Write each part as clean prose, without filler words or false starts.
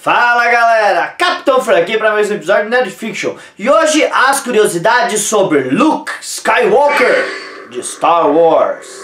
Fala galera, Capitão Fran aqui para mais um episódio de Nerd Fiction. E hoje as curiosidades sobre Luke Skywalker de Star Wars.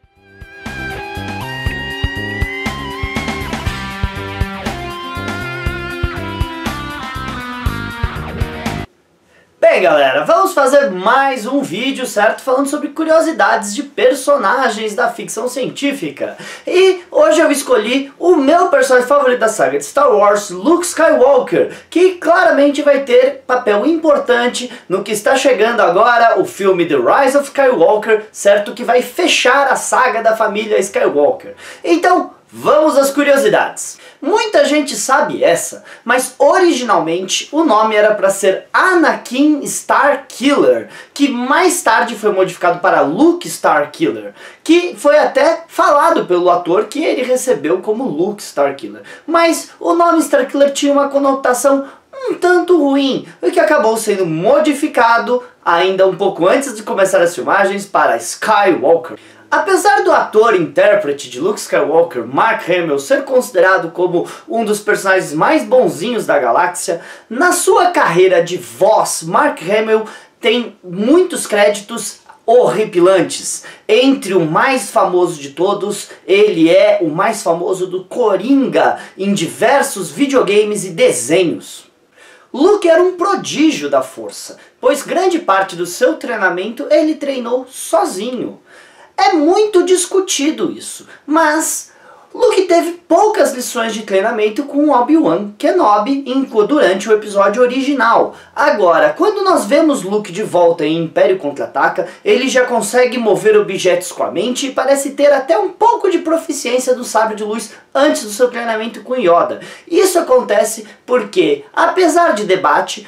Bem galera, vamos fazer mais um vídeo, certo? Falando sobre curiosidades de personagens da ficção científica. E hoje eu escolhi o meu personagem favorito da saga de Star Wars, Luke Skywalker, que claramente vai ter papel importante no que está chegando agora, o filme The Rise of Skywalker, certo? Que vai fechar a saga da família Skywalker. Então, vamos às curiosidades. Muita gente sabe essa, mas originalmente o nome era para ser Anakin Starkiller, que mais tarde foi modificado para Luke Starkiller, que foi até falado pelo ator que ele recebeu como Luke Starkiller. Mas o nome Starkiller tinha uma conotação um tanto ruim, o que acabou sendo modificado ainda um pouco antes de começar as filmagens para Skywalker. Apesar do ator e intérprete de Luke Skywalker, Mark Hamill, ser considerado como um dos personagens mais bonzinhos da galáxia, na sua carreira de voz, Mark Hamill tem muitos créditos horripilantes. Entre o mais famoso de todos, ele é o mais famoso do Coringa em diversos videogames e desenhos. Luke era um prodígio da força, pois grande parte do seu treinamento ele treinou sozinho. É muito discutido isso, mas Luke teve poucas lições de treinamento com Obi-Wan Kenobi durante o episódio original. Agora, quando nós vemos Luke de volta em Império Contra-Ataca, ele já consegue mover objetos com a mente e parece ter até um pouco de proficiência do sabre de luz antes do seu treinamento com Yoda. Isso acontece porque, apesar de debate,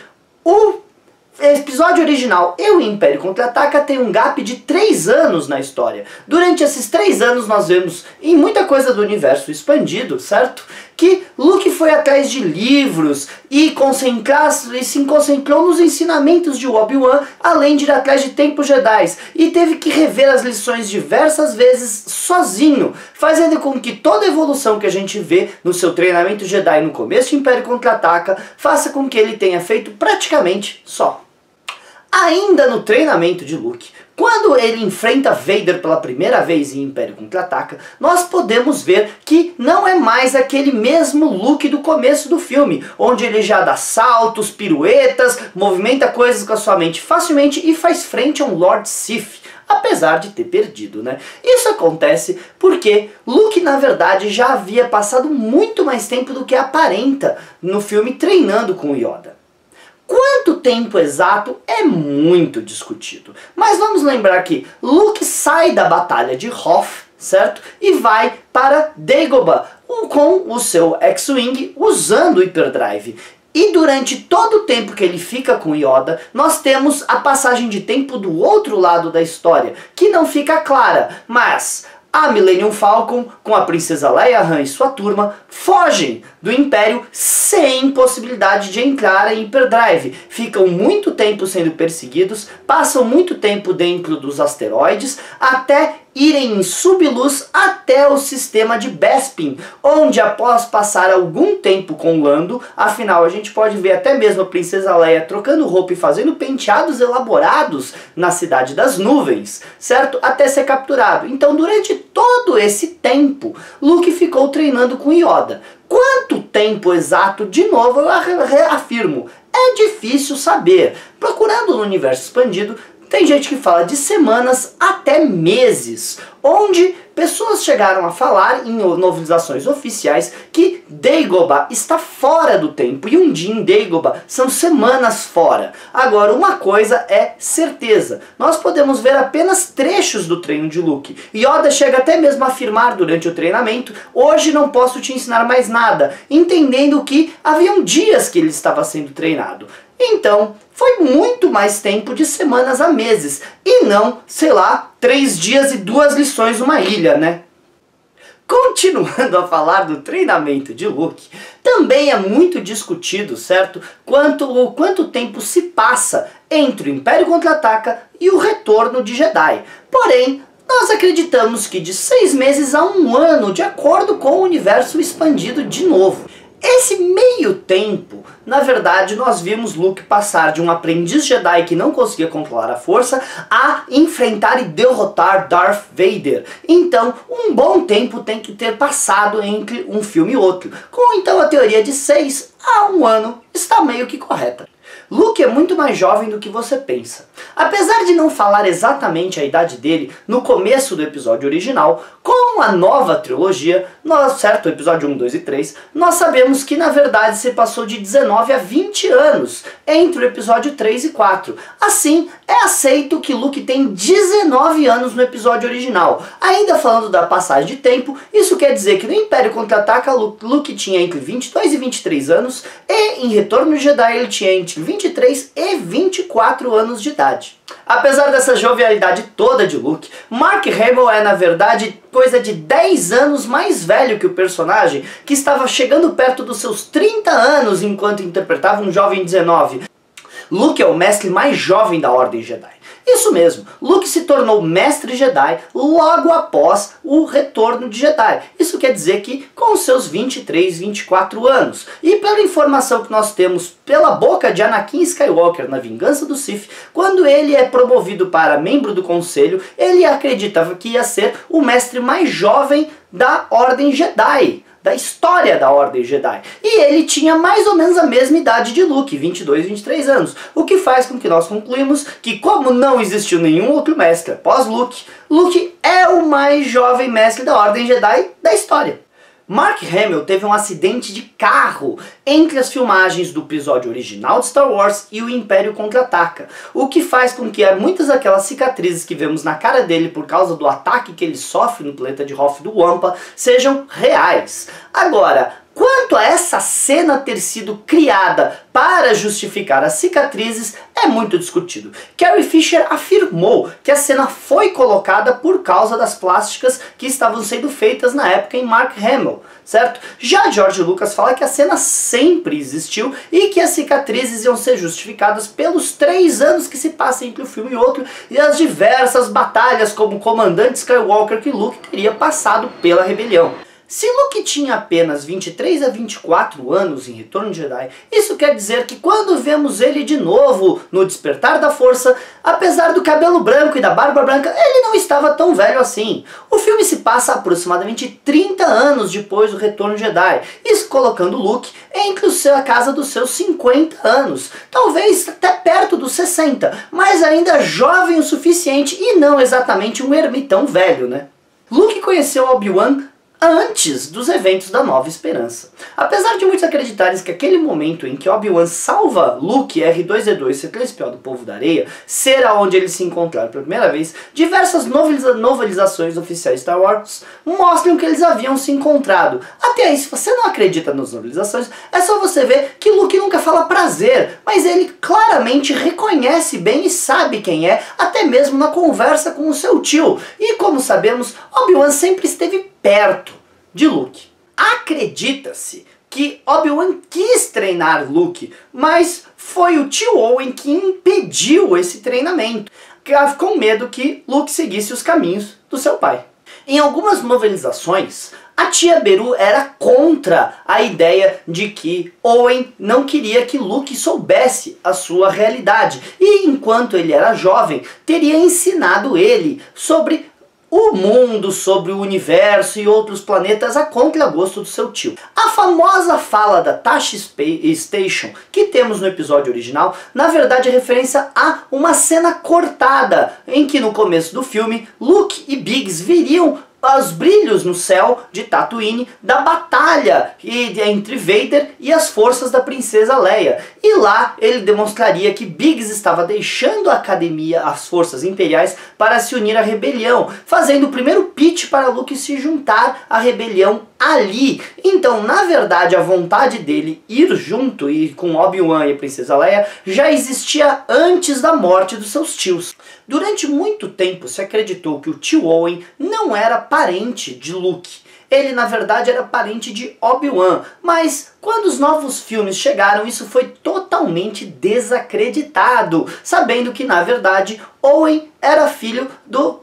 o episódio original e o Império Contra-Ataca tem um gap de 3 anos na história. Durante esses 3 anos nós vemos em muita coisa do universo expandido, certo? Que Luke foi atrás de livros e se concentrou nos ensinamentos de Obi-Wan, além de ir atrás de tempos Jedi. E teve que rever as lições diversas vezes sozinho, fazendo com que toda a evolução que a gente vê no seu treinamento Jedi no começo de Império Contra-Ataca faça com que ele tenha feito praticamente só. Ainda no treinamento de Luke, quando ele enfrenta Vader pela primeira vez em Império Contra-Ataca, nós podemos ver que não é mais aquele mesmo Luke do começo do filme, onde ele já dá saltos, piruetas, movimenta coisas com a sua mente facilmente e faz frente a um Lord Sith, apesar de ter perdido, né? Isso acontece porque Luke, na verdade, já havia passado muito mais tempo do que aparenta no filme treinando com Yoda. Quanto tempo exato é muito discutido, mas vamos lembrar que Luke sai da batalha de Hoth, certo? E vai para Dagobah com o seu X-Wing usando o Hyperdrive. E durante todo o tempo que ele fica com Yoda, nós temos a passagem de tempo do outro lado da história, que não fica clara, mas a Millennium Falcon, com a princesa Leia Han e sua turma, fogem do Império sem possibilidade de entrar em Hyperdrive. Ficam muito tempo sendo perseguidos, passam muito tempo dentro dos asteroides, até irem em subluz até o sistema de Bespin, onde após passar algum tempo com Lando, afinal a gente pode ver até mesmo a princesa Leia trocando roupa e fazendo penteados elaborados na Cidade das Nuvens, certo? Até ser capturado. Então durante todo esse tempo, Luke ficou treinando com Yoda. Quanto tempo exato, de novo eu reafirmo, é difícil saber. Procurando no universo expandido, tem gente que fala de semanas até meses, onde pessoas chegaram a falar em novelizações oficiais que Dagobah está fora do tempo, e um dia em Dagobah são semanas fora. Agora, uma coisa é certeza, nós podemos ver apenas trechos do treino de Luke. Yoda chega até mesmo a afirmar durante o treinamento: hoje não posso te ensinar mais nada, entendendo que haviam dias que ele estava sendo treinado. Então, foi muito mais tempo de semanas a meses, e não, sei lá, 3 dias e 2 lições numa ilha, né? Continuando a falar do treinamento de Luke, também é muito discutido, certo? Quanto tempo se passa entre o Império Contra-Ataca e o Retorno de Jedi. Porém, nós acreditamos que de 6 meses a 1 ano, de acordo com o universo expandido de novo. Esse meio meio tempo, na verdade, nós vimos Luke passar de um aprendiz Jedi que não conseguia controlar a força a enfrentar e derrotar Darth Vader. Então, um bom tempo tem que ter passado entre um filme e outro. Com então a teoria de 6 a 1 ano está meio que correta. Luke é muito mais jovem do que você pensa. Apesar de não falar exatamente a idade dele no começo do episódio original, com a nova trilogia, certo, episódio 1, 2 e 3, nós sabemos que na verdade se passou de 19 a 20 anos entre o episódio 3 e 4. Assim, é aceito que Luke tem 19 anos no episódio original. Ainda falando da passagem de tempo, isso quer dizer que no Império Contra-Ataca Luke tinha entre 22 e 23 anos e em Retorno de Jedi ele tinha entre 23 e 24 anos de idade. Apesar dessa jovialidade toda de Luke, Mark Hamill é na verdade coisa de 10 anos mais velho que o personagem, que estava chegando perto dos seus 30 anos enquanto interpretava um jovem 19. Luke é o mestre mais jovem da Ordem Jedi. Isso mesmo, Luke se tornou mestre Jedi logo após o retorno de Jedi. Isso quer dizer que com seus 23, 24 anos. E pela informação que nós temos pela boca de Anakin Skywalker na Vingança do Sith, quando ele é promovido para membro do Conselho, ele acreditava que ia ser o mestre mais jovem da Ordem Jedi, da história da Ordem Jedi. E ele tinha mais ou menos a mesma idade de Luke, 22, 23 anos. O que faz com que nós concluímos que, como não existiu nenhum outro mestre após Luke, Luke é o mais jovem mestre da Ordem Jedi da história. Mark Hamill teve um acidente de carro entre as filmagens do episódio original de Star Wars e o Império Contra-Ataca, o que faz com que muitas daquelas cicatrizes que vemos na cara dele por causa do ataque que ele sofre no planeta de Hoth do Wampa sejam reais. Agora, quanto a essa cena ter sido criada para justificar as cicatrizes, é muito discutido. Carrie Fisher afirmou que a cena foi colocada por causa das plásticas que estavam sendo feitas na época em Mark Hamill, certo? Já George Lucas fala que a cena sempre existiu e que as cicatrizes iam ser justificadas pelos 3 anos que se passam entre um filme e outro e as diversas batalhas como comandante Skywalker que Luke teria passado pela rebelião. Se Luke tinha apenas 23 a 24 anos em Retorno de Jedi, isso quer dizer que quando vemos ele de novo no Despertar da Força, apesar do cabelo branco e da barba branca, ele não estava tão velho assim. O filme se passa aproximadamente 30 anos depois do Retorno de Jedi, isso colocando Luke entre a casa dos seus 50 anos, talvez até perto dos 60, mas ainda jovem o suficiente e não exatamente um ermitão velho, né? Luke conheceu Obi-Wan antes dos eventos da Nova Esperança. Apesar de muitos acreditarem que aquele momento em que Obi-Wan salva Luke, R2-D2 e C-3PO do Povo da Areia, será onde eles se encontraram pela primeira vez, diversas novelizações oficiais de Star Wars mostram que eles haviam se encontrado. Até aí, se você não acredita nas novelizações, é só você ver que Luke nunca fala prazer, mas ele claramente reconhece bem e sabe quem é, até mesmo na conversa com o seu tio. E como sabemos, Obi-Wan sempre esteve perto de Luke. Acredita-se que Obi-Wan quis treinar Luke, mas foi o tio Owen que impediu esse treinamento, com medo que Luke seguisse os caminhos do seu pai. Em algumas novelizações, a tia Beru era contra a ideia de que Owen não queria que Luke soubesse a sua realidade, e enquanto ele era jovem, teria ensinado ele sobre o mundo, sobre o universo e outros planetas a contragosto do seu tio. A famosa fala da Tash Station que temos no episódio original, na verdade é referência a uma cena cortada, em que no começo do filme, Luke e Biggs viriam os brilhos no céu de Tatooine da batalha entre Vader e as forças da princesa Leia. E lá ele demonstraria que Biggs estava deixando a academia, as forças imperiais, para se unir à rebelião, fazendo o primeiro pitch para Luke se juntar à rebelião ali. Então, na verdade, a vontade dele ir junto e com Obi-Wan e a princesa Leia já existia antes da morte dos seus tios. Durante muito tempo se acreditou que o tio Owen não era parente de Luke. Ele na verdade era parente de Obi-Wan, mas quando os novos filmes chegaram isso foi totalmente desacreditado, sabendo que na verdade Owen era filho do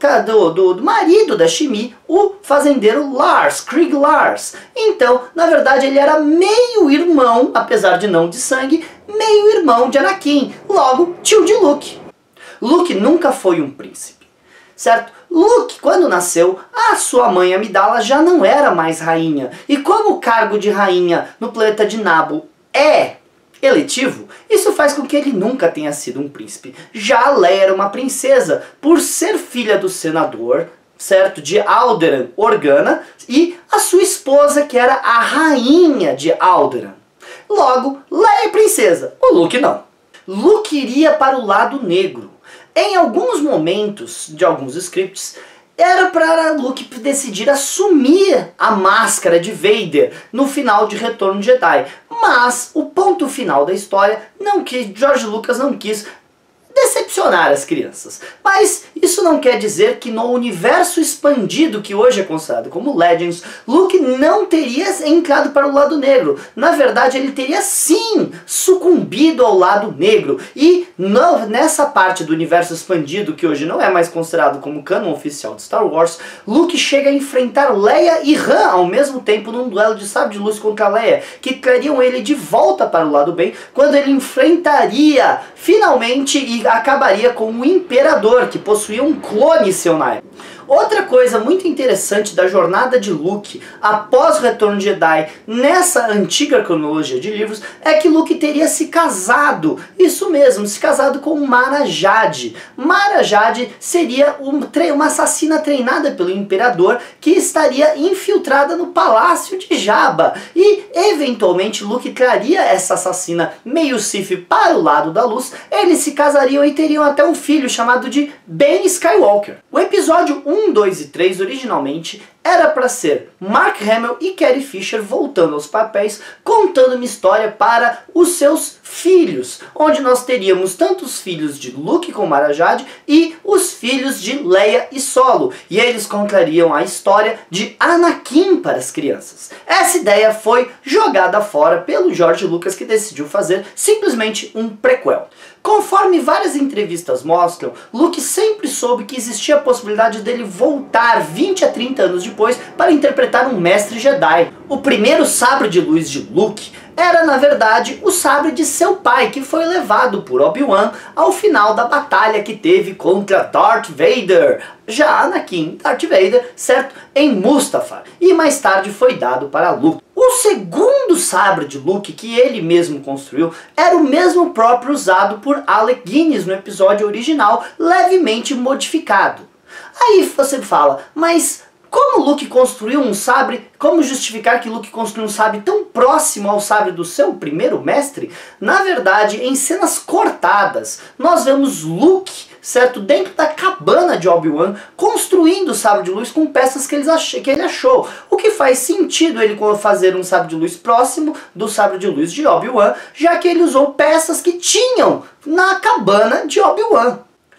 marido da Shmi, o fazendeiro Lars, Krieg Lars. Então, na verdade ele era meio irmão, apesar de não de sangue, meio irmão de Anakin, logo tio de Luke. Luke nunca foi um príncipe, certo? Luke, quando nasceu, a sua mãe Amidala já não era mais rainha. E como o cargo de rainha no planeta de Naboo é eletivo, isso faz com que ele nunca tenha sido um príncipe. Já Leia era uma princesa, por ser filha do senador, certo, de Alderaan Organa, e a sua esposa, que era a rainha de Alderaan. Logo, Leia é princesa, o Luke não. Luke iria para o lado negro. Em alguns momentos de alguns scripts, era para Luke decidir assumir a máscara de Vader no final de Retorno de Jedi. Mas o ponto final da história, George Lucas não quis decepcionar as crianças. Mas isso não quer dizer que no universo expandido que hoje é considerado como Legends, Luke não teria entrado para o lado negro. Na verdade ele teria sim sucumbido ao lado negro. E nessa parte do universo expandido, que hoje não é mais considerado como canon oficial de Star Wars, Luke chega a enfrentar Leia e Han ao mesmo tempo num duelo de sabre de luz contra Leia, que trariam ele de volta para o lado bem, quando ele enfrentaria finalmente e acabaria com o Imperador, que possuía um clone seu na época. Outra coisa muito interessante da jornada de Luke após o Retorno de Jedi nessa antiga cronologia de livros é que Luke teria se casado, isso mesmo, se casado com Mara Jade. Mara Jade seria uma assassina treinada pelo Imperador que estaria infiltrada no palácio de Jabba. E eventualmente Luke traria essa assassina meio Sith para o lado da luz, eles se casariam e teriam até um filho chamado de Ben Skywalker. O episódio 1, 2 e 3 originalmente era para ser Mark Hamill e Carrie Fisher voltando aos papéis, contando uma história para os seus filhos, onde nós teríamos tanto os filhos de Luke com Mara Jade e os filhos de Leia e Solo, e eles contariam a história de Anakin para as crianças. Essa ideia foi jogada fora pelo George Lucas, que decidiu fazer simplesmente um prequel. Conforme várias entrevistas mostram, Luke sempre soube que existia a possibilidade dele voltar 20 a 30 anos depois para interpretar um mestre Jedi. O primeiro sabre de luz de Luke era na verdade o sabre de seu pai, que foi levado por Obi-Wan ao final da batalha que teve contra Darth Vader. Já Anakin, Darth Vader, certo? Em Mustafar. E mais tarde foi dado para Luke. O segundo sabre de Luke, que ele mesmo construiu, era o mesmo próprio usado por Alec Guinness no episódio original, levemente modificado. Aí você fala, mas como Luke construiu um sabre, como justificar que Luke construiu um sabre tão próximo ao sabre do seu primeiro mestre? Na verdade, em cenas cortadas, nós vemos Luke, certo, dentro da cabana de Obi-Wan, construindo o sabre de luz com peças que ele achou. O que faz sentido ele fazer um sabre de luz próximo do sabre de luz de Obi-Wan, já que ele usou peças que tinham na cabana de Obi-Wan.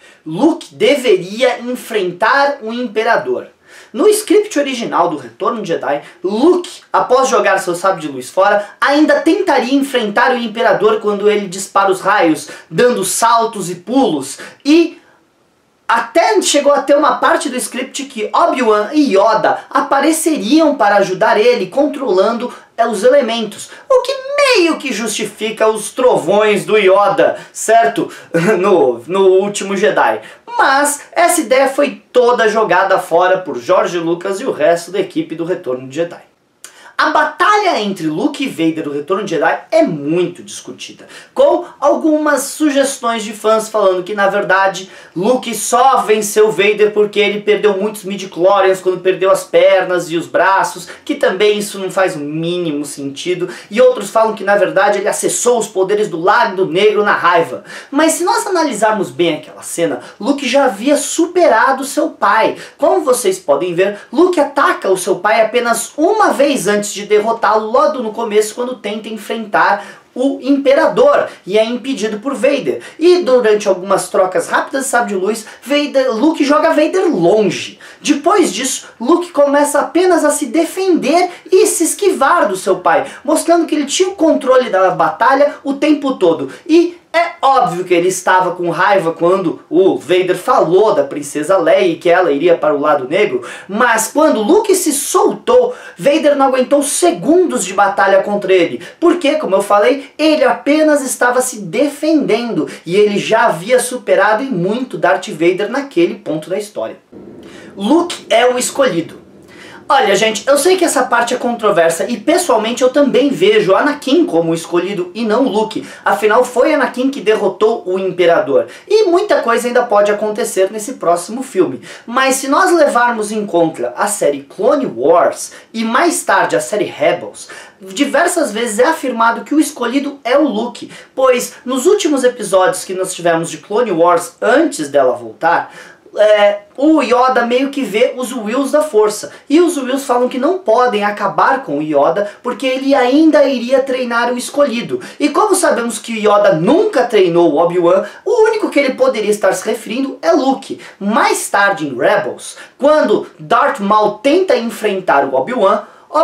Luke deveria enfrentar o Imperador. No script original do Retorno de Jedi, Luke, após jogar seu sabre de luz fora, ainda tentaria enfrentar o Imperador quando ele dispara os raios, dando saltos e pulos. E até chegou a ter uma parte do script que Obi-Wan e Yoda apareceriam para ajudar ele, controlando os elementos. O que meio que justifica os trovões do Yoda, certo? No último Jedi. Mas essa ideia foi toda jogada fora por George Lucas e o resto da equipe do Retorno de Jedi. A batalha entre Luke e Vader do Retorno de Jedi é muito discutida, com algumas sugestões de fãs falando que na verdade Luke só venceu Vader porque ele perdeu muitos midi-chlorians quando perdeu as pernas e os braços, que também isso não faz o mínimo sentido, e outros falam que na verdade ele acessou os poderes do Lado Negro na raiva. Mas se nós analisarmos bem aquela cena, Luke já havia superado seu pai. Como vocês podem ver, Luke ataca o seu pai apenas uma vez antes antes de derrotá-lo logo no começo, quando tenta enfrentar o Imperador e é impedido por Vader. E durante algumas trocas rápidas de sabre de luz, Luke joga Vader longe. Depois disso, Luke começa apenas a se defender e se esquivar do seu pai, mostrando que ele tinha o controle da batalha o tempo todo. E é óbvio que ele estava com raiva quando o Vader falou da princesa Leia e que ela iria para o lado negro, mas quando Luke se soltou, Vader não aguentou segundos de batalha contra ele, porque, como eu falei, ele apenas estava se defendendo e ele já havia superado em muito Darth Vader naquele ponto da história. Luke é o escolhido. Olha, gente, eu sei que essa parte é controversa e pessoalmente eu também vejo Anakin como o escolhido e não Luke. Afinal, foi Anakin que derrotou o Imperador. E muita coisa ainda pode acontecer nesse próximo filme. Mas se nós levarmos em conta a série Clone Wars e mais tarde a série Rebels, diversas vezes é afirmado que o escolhido é o Luke, pois nos últimos episódios que nós tivemos de Clone Wars antes dela voltar, o Yoda meio que vê os Wills da força. E os Wills falam que não podem acabar com o Yoda porque ele ainda iria treinar o escolhido. E como sabemos que o Yoda nunca treinou o Obi-Wan, o único que ele poderia estar se referindo é Luke. Mais tarde em Rebels, quando Darth Maul tenta enfrentar o Obi-Wan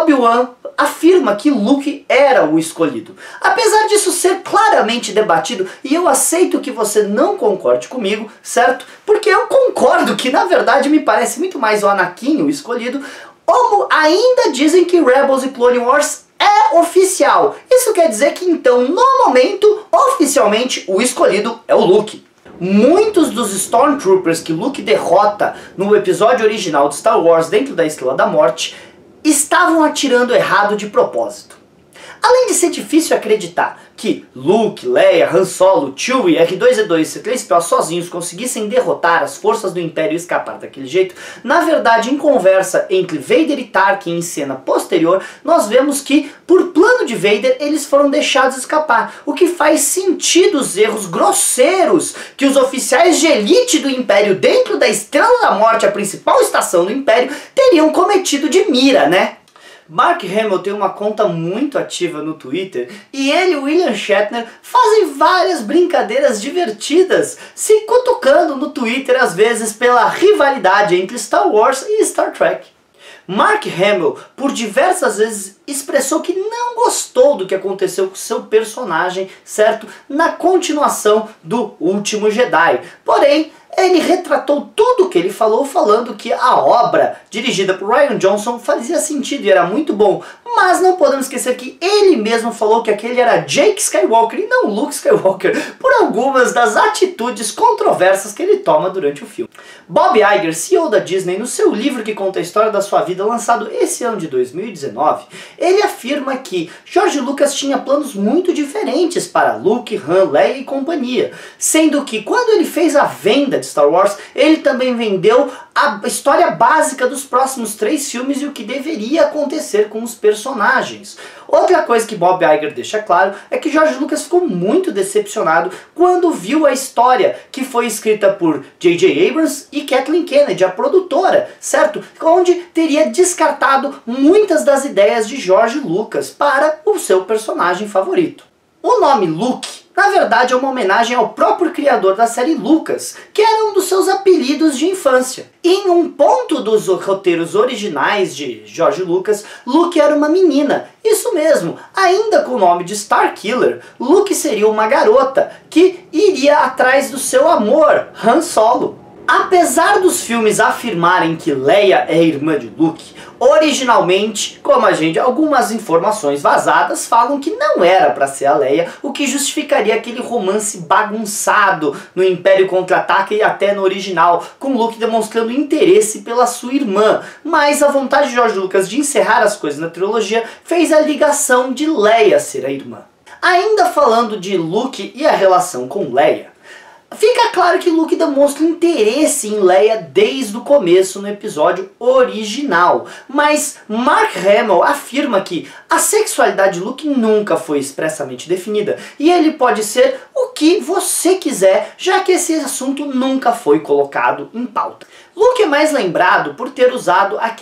afirma que Luke era o escolhido. Apesar disso ser claramente debatido, e eu aceito que você não concorde comigo, certo? Porque eu concordo que na verdade me parece muito mais o Anakin o escolhido, como ainda dizem que Rebels e Clone Wars é oficial. Isso quer dizer que então, no momento, oficialmente, o escolhido é o Luke. Muitos dos Stormtroopers que Luke derrota no episódio original de Star Wars dentro da Estrela da Morte estavam atirando errado de propósito. Além de ser difícil acreditar que Luke, Leia, Han Solo, Chewie, R2-D2 e C-3PO sozinhos conseguissem derrotar as forças do Império e escapar daquele jeito, na verdade, em conversa entre Vader e Tarkin em cena posterior, nós vemos que, por plano de Vader, eles foram deixados escapar, o que faz sentido os erros grosseiros que os oficiais de elite do Império dentro da Estrela da Morte, a principal estação do Império, teriam cometido de mira, né? Mark Hamill tem uma conta muito ativa no Twitter e ele e William Shatner fazem várias brincadeiras divertidas, se cutucando no Twitter às vezes pela rivalidade entre Star Wars e Star Trek. Mark Hamill, por diversas vezes, expressou que não gostou do que aconteceu com seu personagem, certo? Na continuação do Último Jedi. Porém, ele retratou tudo o que ele falou, falando que a obra, dirigida por Rian Johnson, fazia sentido e era muito bom. Mas não podemos esquecer que ele mesmo falou que aquele era Jake Skywalker e não Luke Skywalker, por algumas das atitudes controversas que ele toma durante o filme. Bob Iger, CEO da Disney, no seu livro que conta a história da sua vida, lançado esse ano de 2019, ele afirma que George Lucas tinha planos muito diferentes para Luke, Han, Leia e companhia, sendo que quando ele fez a venda de Star Wars, ele também vendeu a história básica dos próximos 3 filmes e o que deveria acontecer com os personagens. Outra coisa que Bob Iger deixa claro é que George Lucas ficou muito decepcionado quando viu a história que foi escrita por J.J. Abrams e Kathleen Kennedy, a produtora, certo? Onde teria descartado muitas das ideias de George Lucas para o seu personagem favorito. O nome Luke, na verdade, é uma homenagem ao próprio criador da série Lucas, que era um dos seus apelidos de infância. E em um ponto dos roteiros originais de George Lucas, Luke era uma menina. Isso mesmo, ainda com o nome de Starkiller, Luke seria uma garota que iria atrás do seu amor, Han Solo. Apesar dos filmes afirmarem que Leia é irmã de Luke, originalmente, como algumas informações vazadas falam que não era para ser a Leia, o que justificaria aquele romance bagunçado no Império Contra-Ataca e até no original, com Luke demonstrando interesse pela sua irmã. Mas a vontade de George Lucas de encerrar as coisas na trilogia fez a ligação de Leia ser a irmã. Ainda falando de Luke e a relação com Leia, fica claro que Luke demonstra interesse em Leia desde o começo no episódio original, mas Mark Hamill afirma que a sexualidade de Luke nunca foi expressamente definida e ele pode ser o que você quiser, já que esse assunto nunca foi colocado em pauta. Luke é mais lembrado por ter usado aquela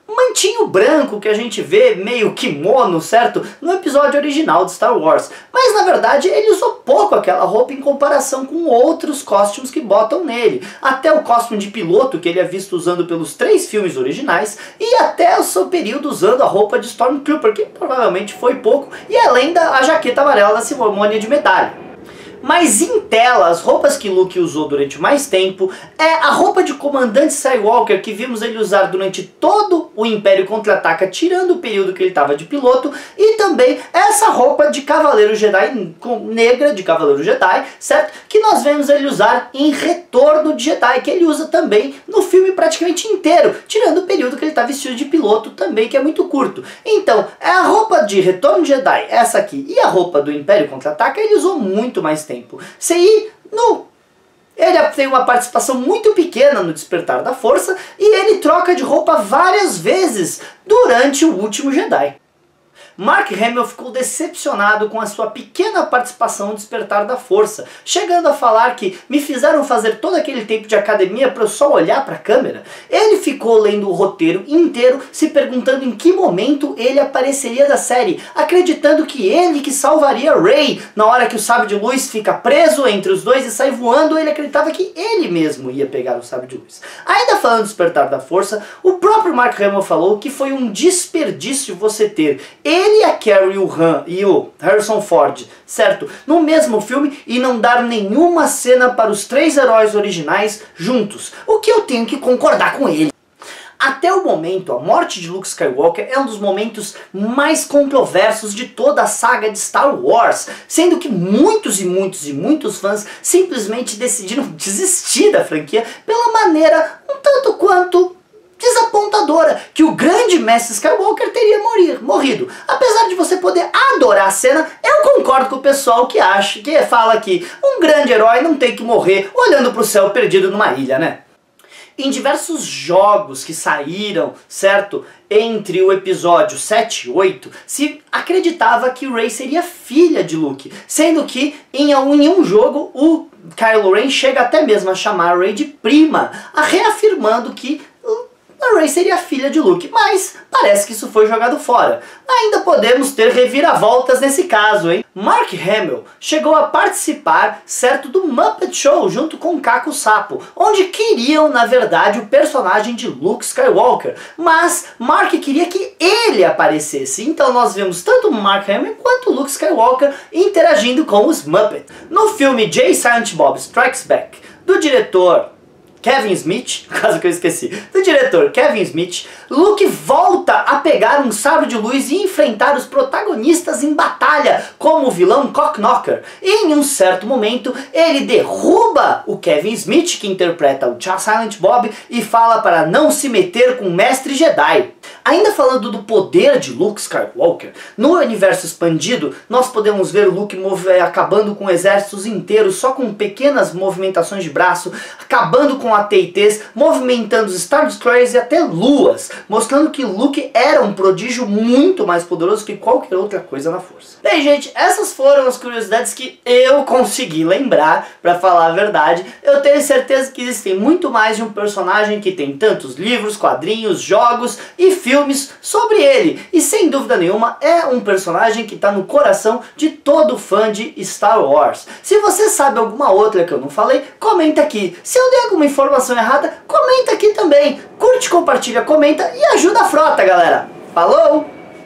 mantinho branco que a gente vê, meio kimono, certo? No episódio original de Star Wars. Mas na verdade ele usou pouco aquela roupa em comparação com outros costumes que botam nele. Até o costume de piloto que ele é visto usando pelos 3 filmes originais e até o seu período usando a roupa de Stormtrooper, que provavelmente foi pouco, e além da jaqueta amarela da cerimônia de medalha. Mas em tela, as roupas que Luke usou durante mais tempo é a roupa de comandante Skywalker que vimos ele usar durante todo o Império Contra-Ataca, tirando o período que ele estava de piloto, e também essa roupa de Cavaleiro Jedi, negra de Cavaleiro Jedi, certo? Que nós vemos ele usar em Retorno de Jedi, que ele usa também no filme praticamente inteiro, tirando o período que ele está vestido de piloto também, que é muito curto. Então, a roupa de Retorno de Jedi, essa aqui, e a roupa do Império Contra-Ataca, ele usou muito mais tempo. Ele tem uma participação muito pequena no Despertar da Força e ele troca de roupa várias vezes durante o último Jedi. Mark Hamill ficou decepcionado com a sua pequena participação no Despertar da Força, chegando a falar que me fizeram fazer todo aquele tempo de academia para eu só olhar para a câmera. Ele ficou lendo o roteiro inteiro, se perguntando em que momento ele apareceria da série, acreditando que ele que salvaria Rey. Na hora que o sabre de luz fica preso entre os dois e sai voando, ele acreditava que ele mesmo ia pegar o sabre de luz. Ainda falando do Despertar da Força, o próprio Mark Hamill falou que foi um desperdício você ter ele e a Carrie, o Han e o Harrison Ford, certo? No mesmo filme e não dar nenhuma cena para os 3 heróis originais juntos. O que eu tenho que concordar com ele. Até o momento, a morte de Luke Skywalker é um dos momentos mais controversos de toda a saga de Star Wars, sendo que muitos fãs simplesmente decidiram desistir da franquia pela maneira um tanto quanto desapontadora que o grande mestre Skywalker teria morrido. Apesar de você poder adorar a cena, eu concordo com o pessoal que fala que um grande herói não tem que morrer olhando para o céu perdido numa ilha, né? Em diversos jogos que saíram, certo, entre o episódio 7 e 8, se acreditava que Rey seria filha de Luke, sendo que em um jogo o Kylo Ren chega até mesmo a chamar Rey de prima, reafirmando que a Rey seria filha de Luke, mas parece que isso foi jogado fora. Ainda podemos ter reviravoltas nesse caso, hein? Mark Hamill chegou a participar, certo, do Muppet Show junto com Caco Sapo, onde queriam, na verdade, o personagem de Luke Skywalker, mas Mark queria que ele aparecesse, então nós vemos tanto Mark Hamill quanto Luke Skywalker interagindo com os Muppets. No filme Jay Silent Bob Strikes Back, do diretor Kevin Smith, caso que eu esqueci, do diretor Kevin Smith, Luke volta a pegar um sabre de luz e enfrentar os protagonistas em batalha, como o vilão Cockknocker. E em um certo momento, ele derruba o Kevin Smith, que interpreta o Silent Bob, e fala para não se meter com o Mestre Jedi. Ainda falando do poder de Luke Skywalker, no universo expandido, nós podemos ver Luke acabando com exércitos inteiros só com pequenas movimentações de braço, acabando com AT&Ts, movimentando os Star Destroyers e até luas, mostrando que Luke era um prodígio muito mais poderoso que qualquer outra coisa na força. Bem, gente, essas foram as curiosidades que eu consegui lembrar, pra falar a verdade. Eu tenho certeza que existem muito mais de um personagem que tem tantos livros, quadrinhos, jogos e filmes sobre ele, e sem dúvida nenhuma é um personagem que está no coração de todo fã de Star Wars. Se você sabe alguma outra que eu não falei, comenta aqui. Se eu dei alguma informação errada, comenta aqui também. Curte, compartilha, comenta e ajuda a frota, galera. Falou!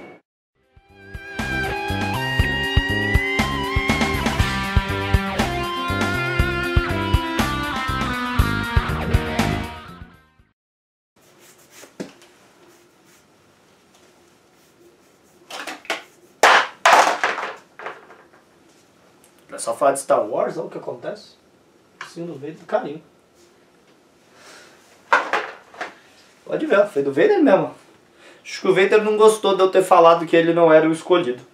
É só falar de Star Wars, olha o que acontece. Sim, do Vader caiu. Pode ver, foi do Vader mesmo. Acho que o Vader não gostou de eu ter falado que ele não era o escolhido.